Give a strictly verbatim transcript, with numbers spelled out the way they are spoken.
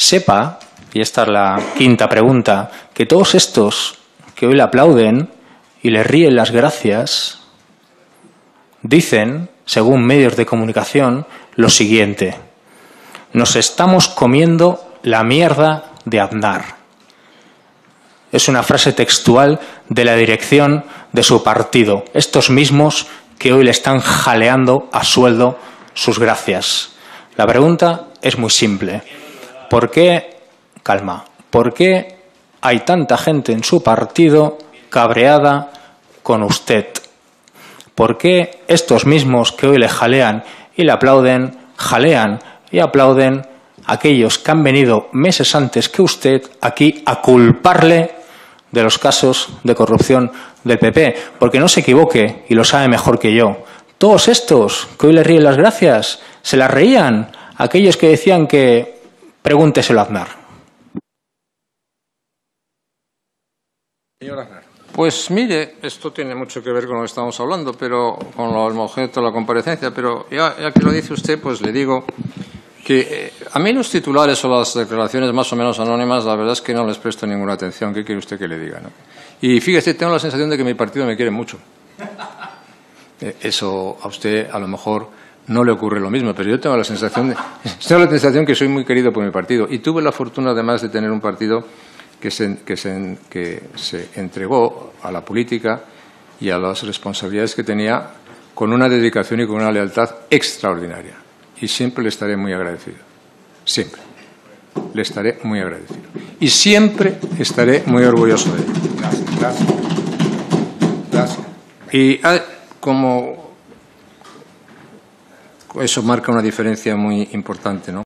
sepa, y esta es la quinta pregunta, que todos estos que hoy le aplauden y le ríen las gracias, dicen, según medios de comunicación, lo siguiente: nos estamos comiendo la mierda de Aznar. Es una frase textual de la dirección de su partido, estos mismos que hoy le están jaleando a sueldo sus gracias. La pregunta es muy simple. ¿Por qué, calma, por qué hay tanta gente en su partido cabreada con usted? ¿Por qué estos mismos que hoy le jalean y le aplauden, jalean y aplauden a aquellos que han venido meses antes que usted aquí a culparle de los casos de corrupción del P P? Porque no se equivoque, y lo sabe mejor que yo, todos estos que hoy le ríen las gracias, se las reían a aquellos que decían que pregúnteselo a Aznar. Señor Aznar. Pues mire, esto tiene mucho que ver con lo que estamos hablando, pero con lo, el objeto de la comparecencia, pero ya, ya que lo dice usted, pues le digo que eh, a mí los titulares o las declaraciones más o menos anónimas, la verdad es que no les presto ninguna atención. ¿Qué quiere usted que le diga, no? Y fíjese, tengo la sensación de que mi partido me quiere mucho. Eh, eso a usted a lo mejor no le ocurre lo mismo, pero yo tengo la sensación de, tengo la sensación que soy muy querido por mi partido. Y tuve la fortuna, además, de tener un partido que se, que se, que se entregó a la política y a las responsabilidades que tenía con una dedicación y con una lealtad extraordinaria. Y siempre le estaré muy agradecido. Siempre. Le estaré muy agradecido. Y siempre estaré muy orgulloso de él. Gracias, gracias. Gracias. Y ah, como eso marca una diferencia muy importante, ¿no?